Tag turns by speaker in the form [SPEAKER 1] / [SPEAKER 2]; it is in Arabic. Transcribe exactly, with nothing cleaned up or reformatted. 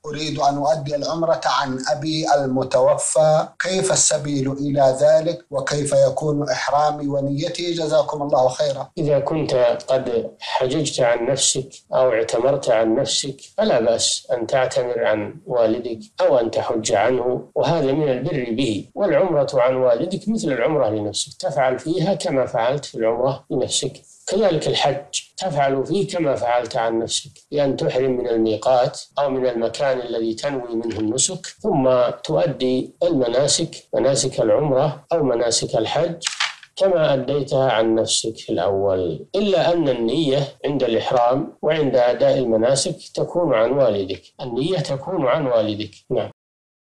[SPEAKER 1] أريد أن أؤدي العمرة عن أبي المتوفى، كيف السبيل إلى ذلك وكيف يكون إحرامي ونيتي؟ جزاكم الله خيرا.
[SPEAKER 2] إذا كنت قد حججت عن نفسك أو اعتمرت عن نفسك فلا بأس أن تعتمر عن والدك أو أن تحج عنه، وهذا من البر به. والعمرة عن والدك مثل العمرة لنفسك، تفعل فيها كما فعلت في العمرة لنفسك. كذلك الحج تفعل فيه كما فعلت عن نفسك، بأن تحرم من الميقات أو من المكان الذي تنوي منه النسك، ثم تؤدي المناسك، مناسك العمرة أو مناسك الحج كما أديتها عن نفسك في الأول، إلا أن النية عند الإحرام وعند أداء المناسك تكون عن والدك، النية تكون عن والدك. نعم.